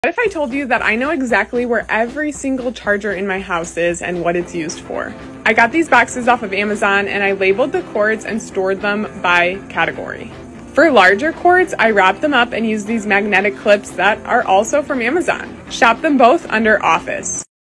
What if I told you that I know exactly where every single charger in my house is and what it's used for? I got these boxes off of Amazon and I labeled the cords and stored them by category. For larger cords, I wrap them up and use these magnetic clips that are also from Amazon. Shop them both under Office.